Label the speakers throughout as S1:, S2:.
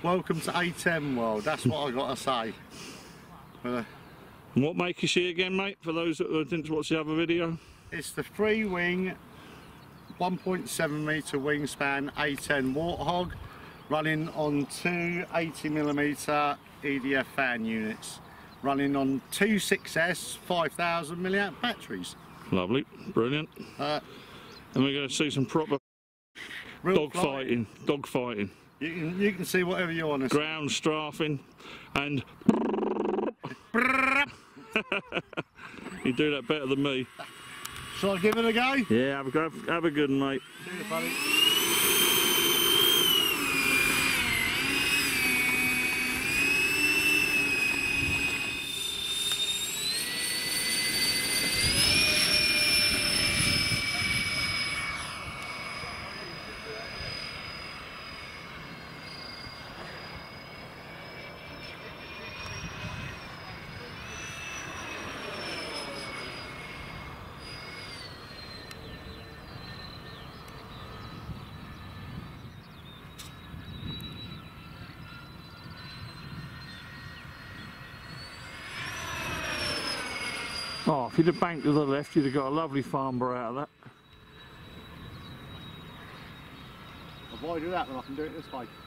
S1: Welcome to A-10 world, that's what I gotta say.
S2: And what make is she again, mate, for those that didn't watch the other video?
S1: It's the Freewing 1.7 metre wingspan A-10 Warthog, running on two 80mm EDF fan units, running on two 6S 5000 mAh batteries.
S2: Lovely, brilliant. And we're going to see some proper dog fighting.
S1: You can see whatever you want to see.
S2: Ground strafing and you do that better than me.
S1: Shall I give it a go?
S2: Yeah, have a good one, mate.
S1: See you, buddy.
S2: Oh, if you'd have banked to the left, you'd have got a lovely farmer out of that.
S1: If I do that, then I can do it this way.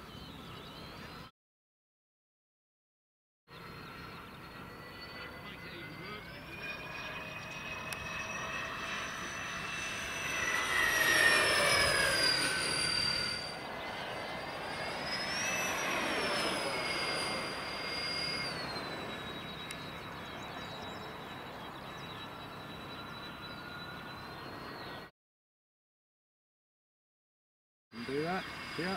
S1: Do that, yeah.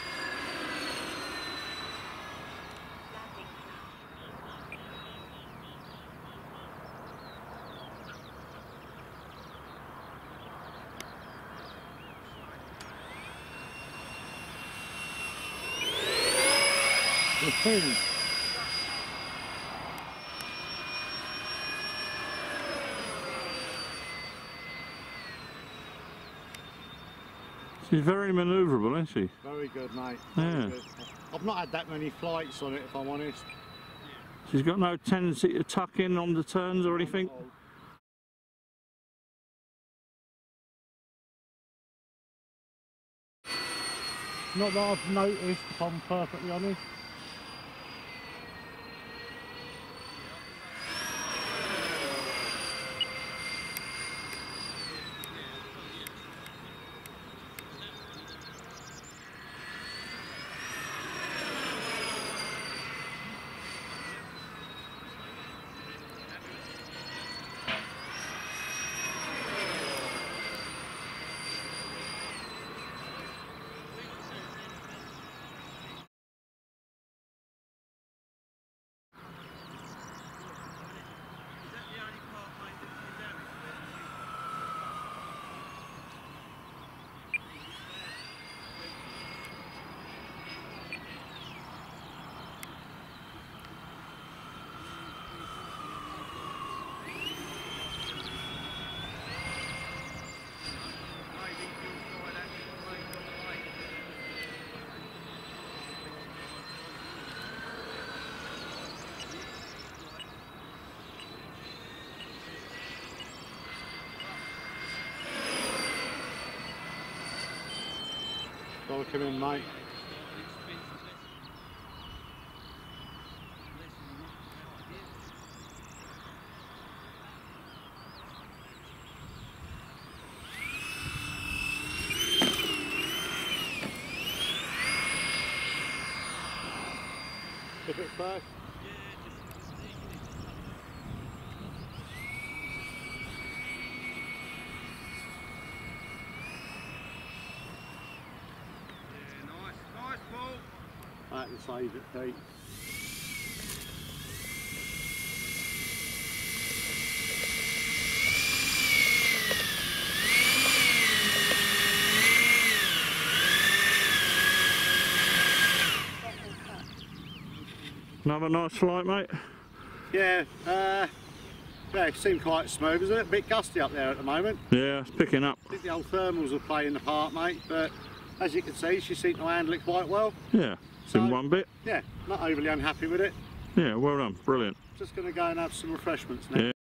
S1: The thing.
S2: She's very manoeuvrable, isn't she?
S1: Very good, mate.
S2: Yeah.
S1: Good. I've not had that many flights on it, if I'm honest.
S2: She's got no tendency to tuck in on the turns or anything?
S1: Not that I've noticed, if I'm perfectly honest. Welcome in, mate. Tip it first. I can save it, Pete.
S2: Another nice flight, mate?
S1: Yeah, yeah, it seemed quite smooth, isn't it? A bit gusty up there at the moment.
S2: Yeah, it's picking up.
S1: I think the old thermals are playing the part, mate, but as you can see, she seemed to handle it quite well.
S2: Yeah. It's in one bit?
S1: Yeah, not overly unhappy with it.
S2: Yeah, well done, brilliant.
S1: Just going to go and have some refreshments now.
S2: Yeah.